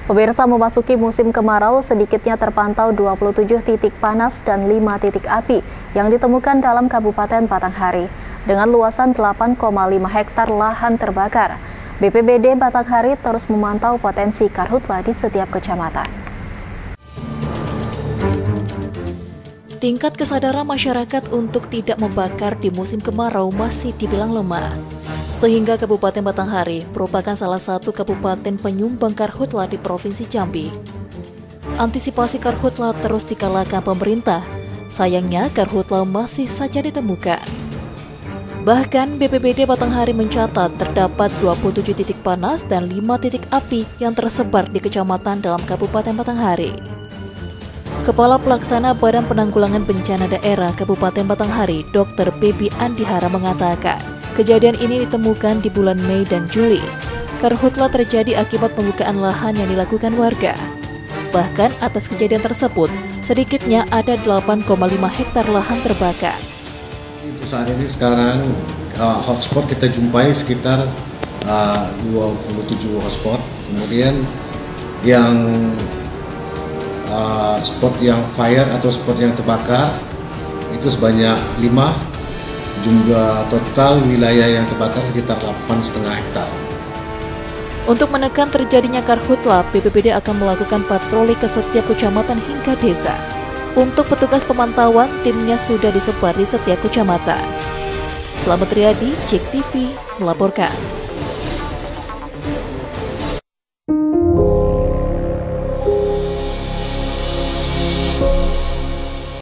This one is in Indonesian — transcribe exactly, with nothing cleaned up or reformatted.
Pemirsa, memasuki musim kemarau, sedikitnya terpantau dua puluh tujuh titik panas dan lima titik api yang ditemukan dalam Kabupaten Batanghari dengan luasan delapan koma lima hektar lahan terbakar. B P B D Batanghari terus memantau potensi karhutla di setiap kecamatan. Tingkat kesadaran masyarakat untuk tidak membakar di musim kemarau masih dibilang lemah. Sehingga Kabupaten Batanghari merupakan salah satu kabupaten penyumbang karhutla di Provinsi Jambi. Antisipasi karhutla terus digalakkan pemerintah. Sayangnya karhutla masih saja ditemukan. Bahkan B P B D Batanghari mencatat terdapat dua puluh tujuh titik panas dan lima titik api yang tersebar di kecamatan dalam Kabupaten Batanghari. Kepala Pelaksana Badan Penanggulangan Bencana Daerah Kabupaten Batanghari, Dokter Bebi Andihara mengatakan, kejadian ini ditemukan di bulan Mei dan Juli. Karhutla terjadi akibat pembukaan lahan yang dilakukan warga. Bahkan atas kejadian tersebut, sedikitnya ada delapan koma lima hektar lahan terbakar. Untuk saat ini sekarang uh, hotspot kita jumpai sekitar uh, dua puluh tujuh hotspot. Kemudian yang uh, spot yang fire atau spot yang terbakar itu sebanyak lima. Jumlah total wilayah yang terbakar sekitar delapan koma lima hektar. Untuk menekan terjadinya karhutla, B P B D akan melakukan patroli ke setiap kecamatan hingga desa. Untuk petugas pemantauan, timnya sudah disebar di setiap kecamatan. Selamat Riyadi, Cek T V, melaporkan.